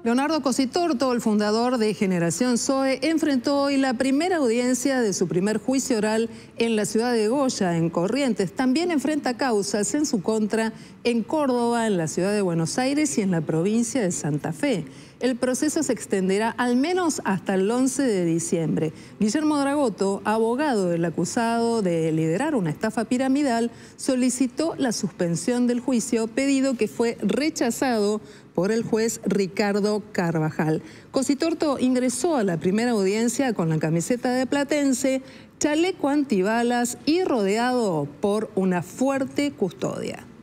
Leonardo Cositorto, el fundador de Generación Zoe, enfrentó hoy la primera audiencia de su primer juicio oral en la ciudad de Goya, en Corrientes. También enfrenta causas en su contra en Córdoba, en la ciudad de Buenos Aires y en la provincia de Santa Fe. El proceso se extenderá al menos hasta el 11 de diciembre. Guillermo Dragoto, abogado del acusado de liderar una estafa piramidal, solicitó la suspensión del juicio, pedido que fue rechazado por el juez Ricardo Carvajal. Cositorto ingresó a la primera audiencia con la camiseta de Platense, chaleco antibalas y rodeado por una fuerte custodia.